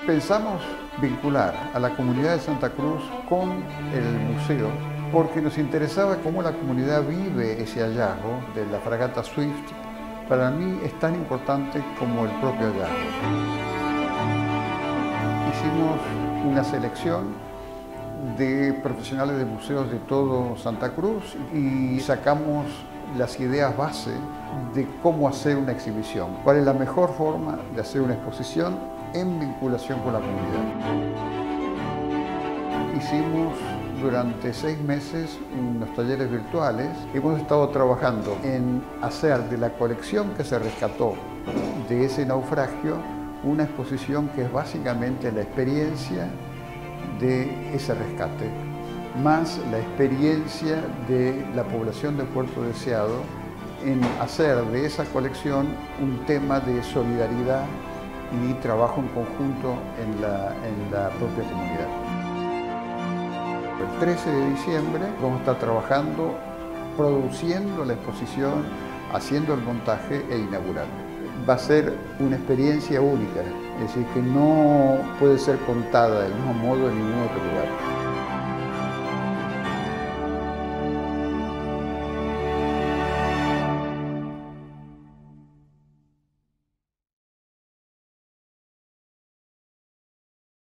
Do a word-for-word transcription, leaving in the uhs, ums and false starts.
Pensamos vincular a la comunidad de Santa Cruz con el museo porque nos interesaba cómo la comunidad vive ese hallazgo de la fragata Swift. Para mí es tan importante como el propio hallazgo. Hicimos una selección de profesionales de museos de todo Santa Cruz y sacamos las ideas base de cómo hacer una exhibición, cuál es la mejor forma de hacer una exposición en vinculación con la comunidad. Hicimos durante seis meses unos talleres virtuales. Hemos estado trabajando en hacer de la colección que se rescató de ese naufragio una exposición que es básicamente la experiencia de ese rescate, más la experiencia de la población de Puerto Deseado en hacer de esa colección un tema de solidaridad y trabajo en conjunto en la, en la propia comunidad. El trece de diciembre vamos a estar trabajando, produciendo la exposición, haciendo el montaje e inaugurando. Va a ser una experiencia única, es decir, que no puede ser contada del mismo modo en ningún otro lugar.